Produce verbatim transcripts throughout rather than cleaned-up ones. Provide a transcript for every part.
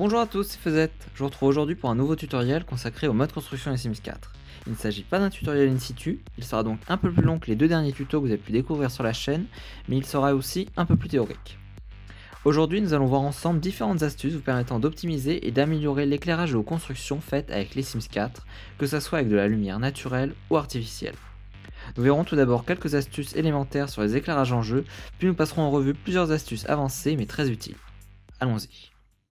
Bonjour à tous, c'est Fezette. Je vous retrouve aujourd'hui pour un nouveau tutoriel consacré au mode construction des Sims quatre. Il ne s'agit pas d'un tutoriel in situ, il sera donc un peu plus long que les deux derniers tutos que vous avez pu découvrir sur la chaîne, mais il sera aussi un peu plus théorique. Aujourd'hui, nous allons voir ensemble différentes astuces vous permettant d'optimiser et d'améliorer l'éclairage de vos constructions faites avec les Sims quatre, que ce soit avec de la lumière naturelle ou artificielle. Nous verrons tout d'abord quelques astuces élémentaires sur les éclairages en jeu, puis nous passerons en revue plusieurs astuces avancées mais très utiles. Allons-y.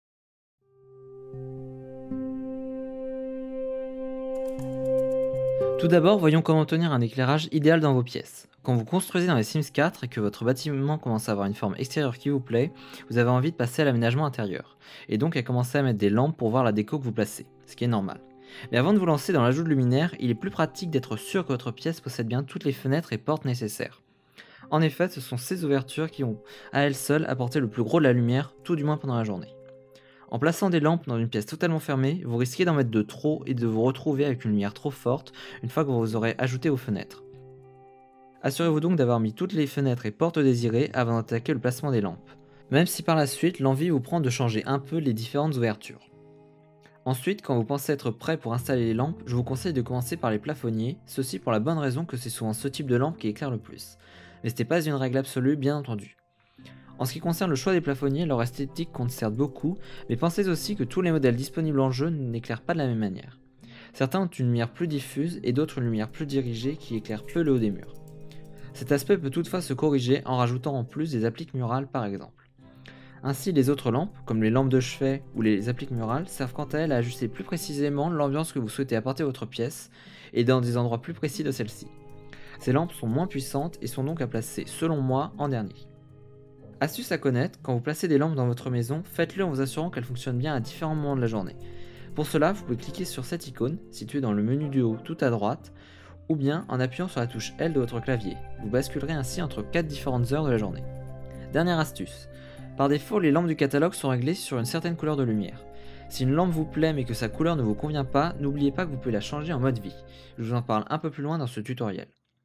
Tout d'abord, voyons comment obtenir un éclairage idéal dans vos pièces. Quand vous construisez dans les Sims quatre et que votre bâtiment commence à avoir une forme extérieure qui vous plaît, vous avez envie de passer à l'aménagement intérieur, et donc à commencer à mettre des lampes pour voir la déco que vous placez, ce qui est normal. Mais avant de vous lancer dans l'ajout de luminaire, il est plus pratique d'être sûr que votre pièce possède bien toutes les fenêtres et portes nécessaires. En effet, ce sont ces ouvertures qui vont, à elles seules, apporter le plus gros de la lumière, tout du moins pendant la journée. En plaçant des lampes dans une pièce totalement fermée, vous risquez d'en mettre de trop et de vous retrouver avec une lumière trop forte une fois que vous aurez ajouté vos fenêtres. Assurez-vous donc d'avoir mis toutes les fenêtres et portes désirées avant d'attaquer le placement des lampes, même si par la suite l'envie vous prend de changer un peu les différentes ouvertures. Ensuite, quand vous pensez être prêt pour installer les lampes, je vous conseille de commencer par les plafonniers, ceci pour la bonne raison que c'est souvent ce type de lampe qui éclaire le plus. Mais ce n'est pas une règle absolue, bien entendu. En ce qui concerne le choix des plafonniers, leur esthétique compte certes beaucoup, mais pensez aussi que tous les modèles disponibles en jeu n'éclairent pas de la même manière. Certains ont une lumière plus diffuse et d'autres une lumière plus dirigée qui éclaire peu le haut des murs. Cet aspect peut toutefois se corriger en rajoutant en plus des appliques murales par exemple. Ainsi, les autres lampes, comme les lampes de chevet ou les appliques murales, servent quant à elles à ajuster plus précisément l'ambiance que vous souhaitez apporter à votre pièce et dans des endroits plus précis de celle-ci. Ces lampes sont moins puissantes et sont donc à placer, selon moi, en dernier. Astuce à connaître, quand vous placez des lampes dans votre maison, faites-le en vous assurant qu'elles fonctionnent bien à différents moments de la journée. Pour cela, vous pouvez cliquer sur cette icône, située dans le menu du haut tout à droite, ou bien en appuyant sur la touche L de votre clavier. Vous basculerez ainsi entre quatre différentes heures de la journée. Dernière astuce. Par défaut, les lampes du catalogue sont réglées sur une certaine couleur de lumière. Si une lampe vous plaît mais que sa couleur ne vous convient pas, n'oubliez pas que vous pouvez la changer en mode vie. Je vous en parle un peu plus loin dans ce tutoriel.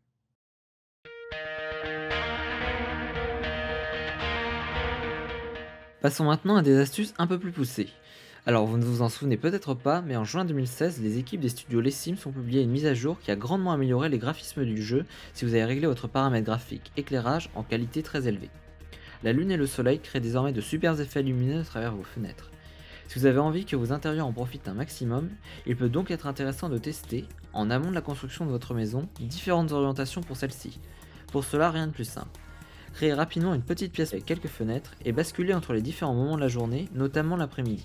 Passons maintenant à des astuces un peu plus poussées. Alors vous ne vous en souvenez peut-être pas, mais en juin deux mille seize, les équipes des studios Les Sims ont publié une mise à jour qui a grandement amélioré les graphismes du jeu si vous avez réglé votre paramètre graphique éclairage en qualité très élevée. La lune et le soleil créent désormais de super effets lumineux à travers vos fenêtres. Si vous avez envie que vos intérieurs en profitent un maximum, il peut donc être intéressant de tester, en amont de la construction de votre maison, différentes orientations pour celle-ci. Pour cela, rien de plus simple. Créez rapidement une petite pièce avec quelques fenêtres et basculez entre les différents moments de la journée, notamment l'après-midi.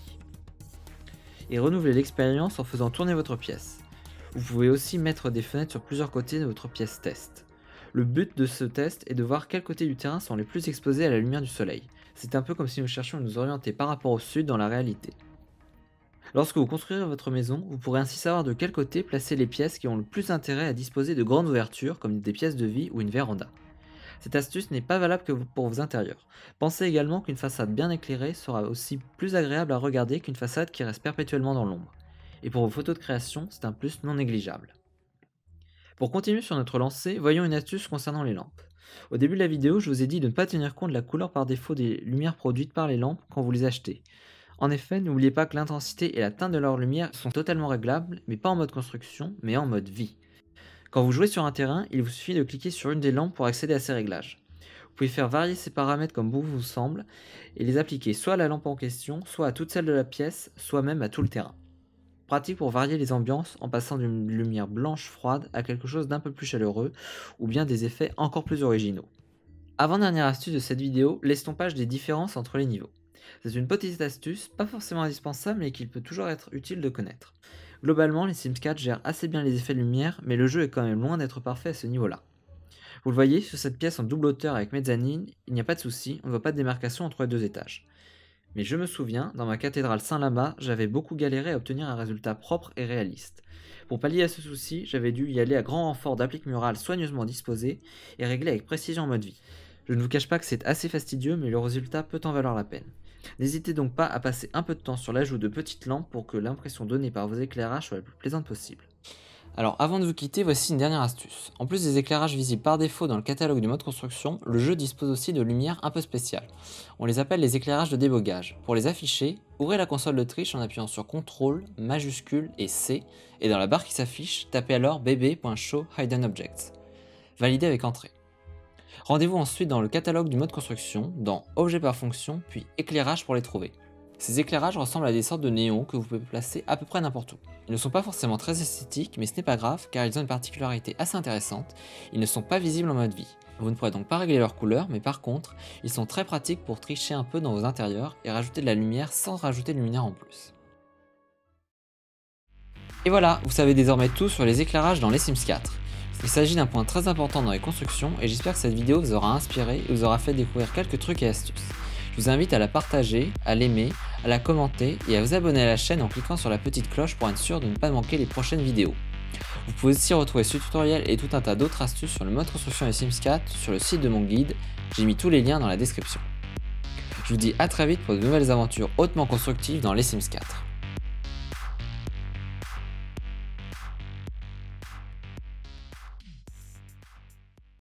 Et renouvelez l'expérience en faisant tourner votre pièce. Vous pouvez aussi mettre des fenêtres sur plusieurs côtés de votre pièce test. Le but de ce test est de voir quels côtés du terrain sont les plus exposés à la lumière du soleil. C'est un peu comme si nous cherchions à nous orienter par rapport au sud dans la réalité. Lorsque vous construirez votre maison, vous pourrez ainsi savoir de quel côté placer les pièces qui ont le plus intérêt à disposer de grandes ouvertures comme des pièces de vie ou une véranda. Cette astuce n'est pas valable que pour vos intérieurs. Pensez également qu'une façade bien éclairée sera aussi plus agréable à regarder qu'une façade qui reste perpétuellement dans l'ombre. Et pour vos photos de création, c'est un plus non négligeable. Pour continuer sur notre lancée, voyons une astuce concernant les lampes. Au début de la vidéo, je vous ai dit de ne pas tenir compte de la couleur par défaut des lumières produites par les lampes quand vous les achetez. En effet, n'oubliez pas que l'intensité et la teinte de leur lumière sont totalement réglables, mais pas en mode construction, mais en mode vie. Quand vous jouez sur un terrain, il vous suffit de cliquer sur une des lampes pour accéder à ces réglages. Vous pouvez faire varier ces paramètres comme bon vous semble et les appliquer soit à la lampe en question, soit à toute celle de la pièce, soit même à tout le terrain. Pratique pour varier les ambiances en passant d'une lumière blanche froide à quelque chose d'un peu plus chaleureux ou bien des effets encore plus originaux. Avant-dernière astuce de cette vidéo, l'estompage des différences entre les niveaux. C'est une petite astuce, pas forcément indispensable mais qu'il peut toujours être utile de connaître. Globalement, les Sims quatre gèrent assez bien les effets de lumière, mais le jeu est quand même loin d'être parfait à ce niveau-là. Vous le voyez, sur cette pièce en double hauteur avec mezzanine, il n'y a pas de souci, on ne voit pas de démarcation entre les deux étages. Mais je me souviens, dans ma cathédrale Saint-Lama, j'avais beaucoup galéré à obtenir un résultat propre et réaliste. Pour pallier à ce souci, j'avais dû y aller à grand renfort d'appliques murales soigneusement disposées et réglées avec précision en mode vie. Je ne vous cache pas que c'est assez fastidieux, mais le résultat peut en valoir la peine. N'hésitez donc pas à passer un peu de temps sur l'ajout de petites lampes pour que l'impression donnée par vos éclairages soit la plus plaisante possible. Alors avant de vous quitter, voici une dernière astuce. En plus des éclairages visibles par défaut dans le catalogue du mode construction, le jeu dispose aussi de lumières un peu spéciales. On les appelle les éclairages de débogage. Pour les afficher, ouvrez la console de triche en appuyant sur contrôle, majuscule et C, et dans la barre qui s'affiche, tapez alors bb.show hidden objects. Validez avec entrée. Rendez-vous ensuite dans le catalogue du mode construction, dans objet par fonction, puis éclairage pour les trouver. Ces éclairages ressemblent à des sortes de néons que vous pouvez placer à peu près n'importe où. Ils ne sont pas forcément très esthétiques, mais ce n'est pas grave car ils ont une particularité assez intéressante, ils ne sont pas visibles en mode vie. Vous ne pourrez donc pas régler leur couleur, mais par contre, ils sont très pratiques pour tricher un peu dans vos intérieurs et rajouter de la lumière sans rajouter de luminaire en plus. Et voilà, vous savez désormais tout sur les éclairages dans les Sims quatre. Il s'agit d'un point très important dans les constructions et j'espère que cette vidéo vous aura inspiré et vous aura fait découvrir quelques trucs et astuces. Je vous invite à la partager, à l'aimer, à la commenter et à vous abonner à la chaîne en cliquant sur la petite cloche pour être sûr de ne pas manquer les prochaines vidéos. Vous pouvez aussi retrouver ce tutoriel et tout un tas d'autres astuces sur le mode construction des Sims quatre sur le site de mon guide, j'ai mis tous les liens dans la description. Je vous dis à très vite pour de nouvelles aventures hautement constructives dans les Sims quatre.